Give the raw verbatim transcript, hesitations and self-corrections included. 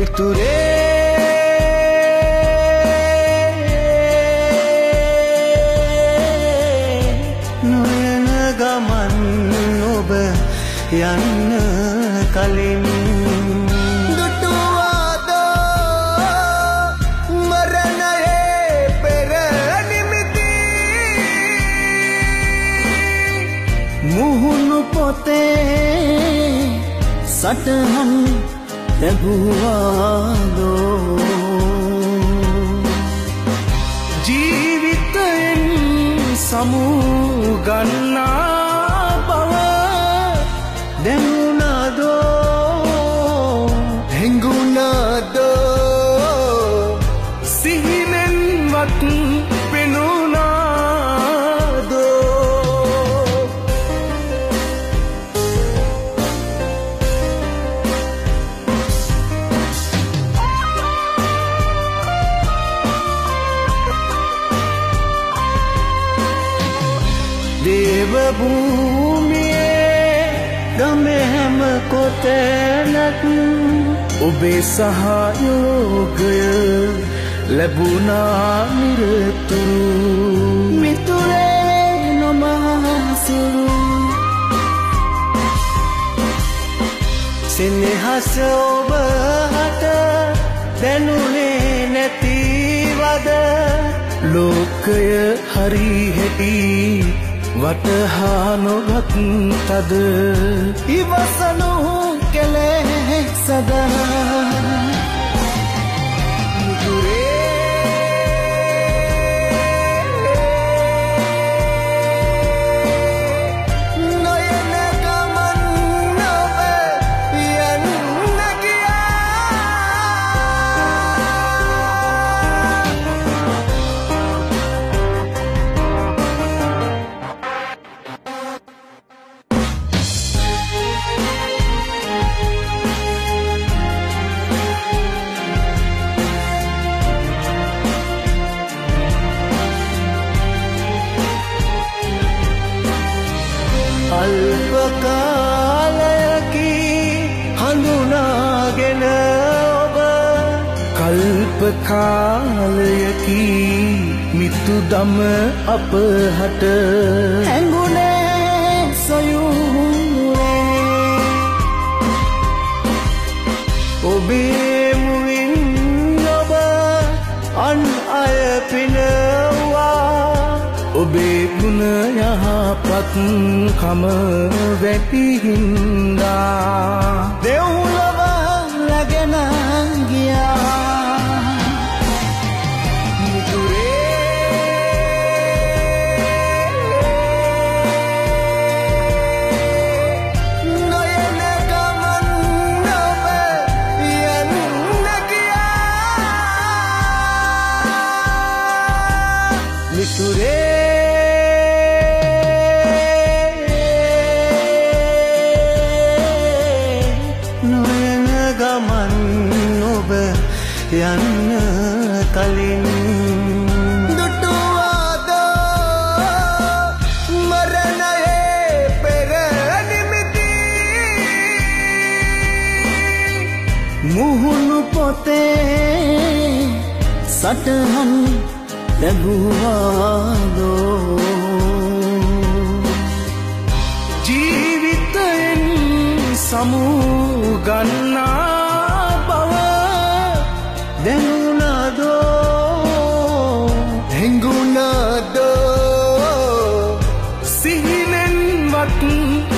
නොයන ගමන් ඔබ යන්න කලින් දුටුවාද මරණයේ පෙර නිමිති මුහුණු පොතේ සටහන් ලැබුවාදෝ ජීවිතයෙන් සමුගන්නා බව දැනුණාදෝ හැඟුණාදෝ සිහිනෙන්වත් පෙනුණාදෝ දේව භූමියේ ගමෙම කොතැනත් ඔබේ සහයෝගය ලැබුණා නිරතුරු මිතුරේ නොමහසුරු සෙනෙහස ඔබ හට දැනුනේ නැතිවද ලෝකය හරි හැටි වටහා නොගත් තද ඉවසනු කෙලෙසද නොයන ගමන් ඔබ යන්න අල්ප කාලයකි හඳුනාගෙන ඔබ කල්ප කාලයකි මිතුදම අප හට හැඟුනේ සොයුනේ ඔබේ මුවින් ඔබ අන් අය පිනවා ඔබේ ගුණ යහපත් කම වැටි හින්දා දෙව්ලොව රැගෙන ගියා මිතුරේ නොයන ගමන් ඔබ යන්න ගියා මිතුරේ නොයන ගමන් ඔබ යන්න කලින් දුටුවාද මරණයේ පෙර නිමිති මුහුණු පොතේ සටහන් ලැබුවාදෝ ජීවිතයෙන් සමුගන්නා බව දැනුණාදෝ හැඟුණාදෝ සිහිනෙන්වත්